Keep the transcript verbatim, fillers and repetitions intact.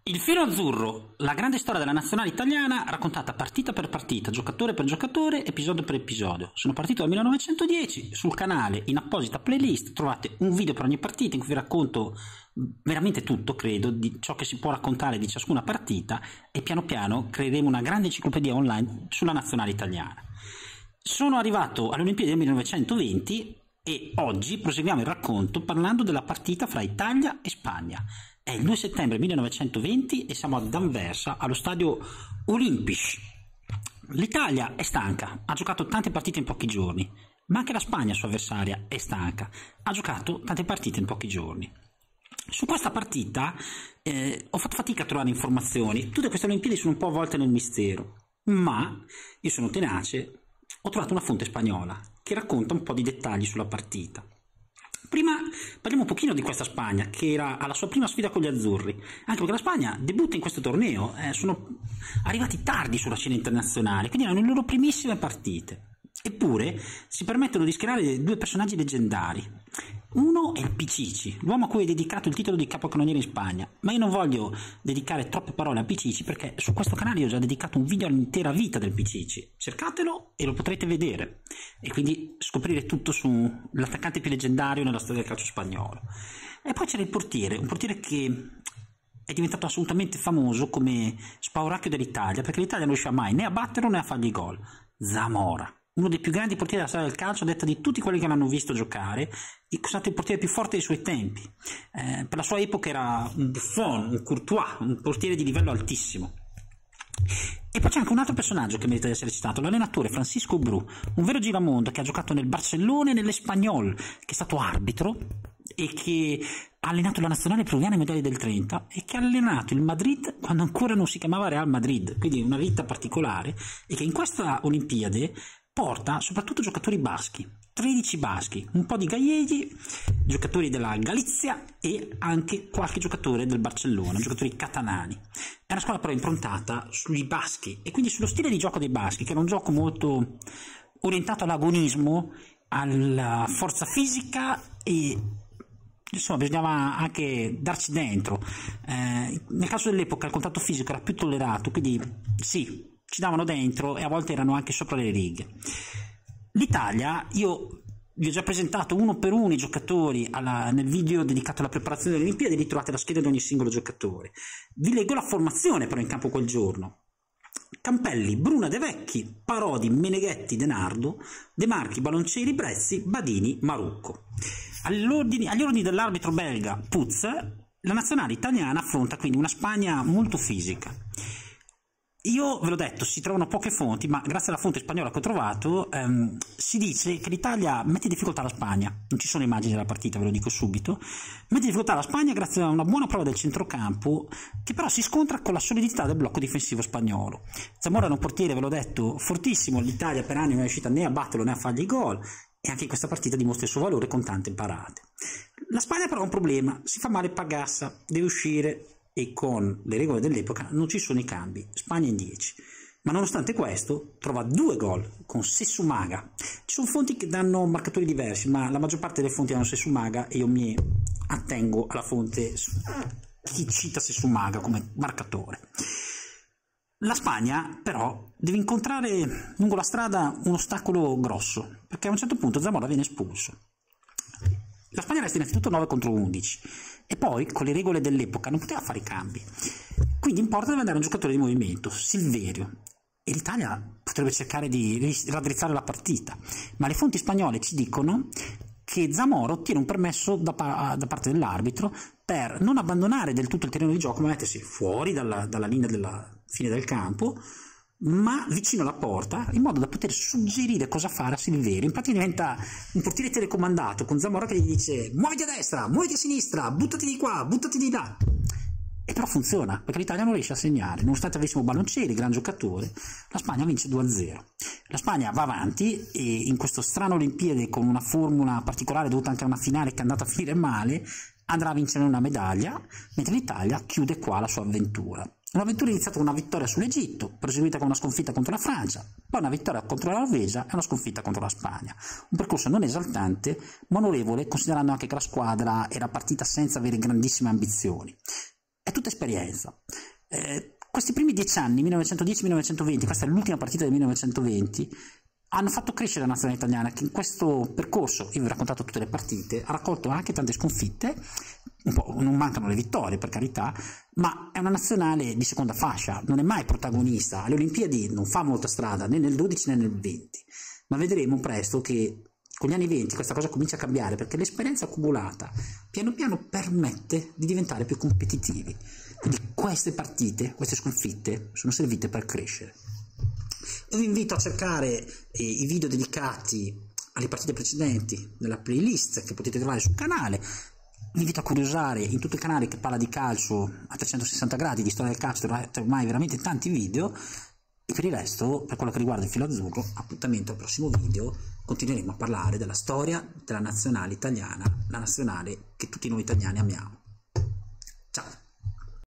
Il filo azzurro, la grande storia della nazionale italiana raccontata partita per partita, giocatore per giocatore, episodio per episodio. Sono partito dal millenovecentodieci, sul canale in apposita playlist trovate un video per ogni partita in cui vi racconto veramente tutto, credo, di ciò che si può raccontare di ciascuna partita e piano piano creeremo una grande enciclopedia online sulla nazionale italiana. Sono arrivato alle Olimpiadi del millenovecentoventi e oggi proseguiamo il racconto parlando della partita fra Italia e Spagna. È il due settembre millenovecentoventi e siamo ad Anversa, allo stadio Olimpisch. L'Italia è stanca, ha giocato tante partite in pochi giorni, ma anche la Spagna, sua avversaria, è stanca, ha giocato tante partite in pochi giorni. Su questa partita eh, ho fatto fatica a trovare informazioni, tutte queste Olimpiadi sono un po' avvolte nel mistero, ma io sono tenace, ho trovato una fonte spagnola che racconta un po' di dettagli sulla partita. Prima parliamo un pochino di questa Spagna che era alla sua prima sfida con gli azzurri, anche perché la Spagna debutta in questo torneo, eh, sono arrivati tardi sulla scena internazionale, quindi erano le loro primissime partite. Eppure si permettono di schierare due personaggi leggendari. Uno è il Pichichi, l'uomo a cui è dedicato il titolo di capocannoniere in Spagna, ma io non voglio dedicare troppe parole a Pichichi perché su questo canale io ho già dedicato un video all'intera vita del Pichichi. Cercatelo e lo potrete vedere e quindi scoprire tutto sull'attaccante più leggendario nella storia del calcio spagnolo. E poi c'era il portiere, un portiere che è diventato assolutamente famoso come spauracchio dell'Italia, perché l'Italia non riusciva mai né a batterlo né a fargli gol. Zamora, uno dei più grandi portieri della storia del calcio, a detta di tutti quelli che l'hanno visto giocare, è stato il portiere più forte dei suoi tempi. Eh, per la sua epoca era un Buffon, un Courtois, un portiere di livello altissimo. E poi c'è anche un altro personaggio che merita di essere citato, l'allenatore Francisco Bru, un vero giramondo che ha giocato nel Barcellona e nell'Espanyol, che è stato arbitro e che ha allenato la nazionale peruviana ai mondiali del trenta e che ha allenato il Madrid quando ancora non si chiamava Real Madrid, quindi una vita particolare, e che in questa Olimpiade porta soprattutto giocatori baschi, tredici baschi, un po' di galleghi, giocatori della Galizia e anche qualche giocatore del Barcellona, giocatori catalani. È una squadra però improntata sui baschi e quindi sullo stile di gioco dei baschi, che era un gioco molto orientato all'agonismo, alla forza fisica e insomma bisognava anche darci dentro. Eh, nel caso dell'epoca il contatto fisico era più tollerato, quindi sì, ci davano dentro e a volte erano anche sopra le righe. L'Italia, io vi ho già presentato uno per uno i giocatori alla, nel video dedicato alla preparazione delle Olimpiadi, lì trovate la scheda di ogni singolo giocatore. Vi leggo la formazione però in campo quel giorno. Campelli, Bruna, De Vecchi, Parodi, Meneghetti, De Nardo, De Marchi, Baloncieri, Brezzi, Badini, Marucco. Agli ordini, agli ordini dell'arbitro belga Puz, la nazionale italiana affronta quindi una Spagna molto fisica. Io ve l'ho detto, si trovano poche fonti, ma grazie alla fonte spagnola che ho trovato ehm, si dice che l'Italia mette in difficoltà la Spagna. Non ci sono immagini della partita, ve lo dico subito. Mette in difficoltà la Spagna grazie a una buona prova del centrocampo, che però si scontra con la solidità del blocco difensivo spagnolo. Zamora è un portiere, ve l'ho detto, fortissimo. L'Italia per anni non è riuscita né a batterlo né a fargli gol, e anche in questa partita dimostra il suo valore con tante parate. La Spagna però ha un problema, si fa male Pagassa, deve uscire, e con le regole dell'epoca non ci sono i cambi, Spagna in dieci, ma nonostante questo trova due gol con Sessumaga. Ci sono fonti che danno marcatori diversi, ma la maggior parte delle fonti hanno Sessumaga e io mi attengo alla fonte che cita Sessumaga come marcatore. La Spagna però deve incontrare lungo la strada un ostacolo grosso, perché a un certo punto Zamora viene espulso. La Spagna resta innanzitutto nove contro undici e poi con le regole dell'epoca non poteva fare i cambi, quindi in porta deve andare un giocatore di movimento, Silverio, e l'Italia potrebbe cercare di raddrizzare la partita, ma le fonti spagnole ci dicono che Zamora ottiene un permesso da, pa da parte dell'arbitro per non abbandonare del tutto il terreno di gioco ma mettersi fuori dalla, dalla linea della fine del campo, ma vicino alla porta, in modo da poter suggerire cosa fare a Silverio. In pratica diventa un portiere telecomandato con Zamora che gli dice muoviti a destra, muoviti a sinistra, buttati di qua, buttati di là. E però funziona, perché l'Italia non riesce a segnare. Nonostante avessimo Baloncieri, gran giocatore, la Spagna vince due a zero. La Spagna va avanti e in questo strano Olimpiade con una formula particolare dovuta anche a una finale che è andata a finire male, andrà a vincere una medaglia, mentre l'Italia chiude qua la sua avventura. Un'avventura iniziata con una vittoria sull'Egitto, proseguita con una sconfitta contro la Francia, poi una vittoria contro la Norvegia e una sconfitta contro la Spagna. Un percorso non esaltante, ma onorevole, considerando anche che la squadra era partita senza avere grandissime ambizioni. È tutta esperienza. Eh, questi primi dieci anni, millenovecentodieci millenovecentoventi, questa è l'ultima partita del millenovecentoventi, hanno fatto crescere la nazionale italiana, che in questo percorso, io vi ho raccontato tutte le partite, ha raccolto anche tante sconfitte, un po', non mancano le vittorie per carità, ma è una nazionale di seconda fascia, non è mai protagonista, alle Olimpiadi non fa molta strada né nel dodici né nel venti, ma vedremo presto che con gli anni venti questa cosa comincia a cambiare, perché l'esperienza accumulata piano piano permette di diventare più competitivi. Quindi queste partite, queste sconfitte sono servite per crescere. Io vi invito a cercare eh, i video dedicati alle partite precedenti nella playlist che potete trovare sul canale. Vi invito a curiosare in tutto il canale che parla di calcio a trecentosessanta gradi, di storia del calcio, trovate ormai veramente tanti video. E per il resto, per quello che riguarda il filo azzurro, appuntamento al prossimo video, continueremo a parlare della storia della nazionale italiana, la nazionale che tutti noi italiani amiamo.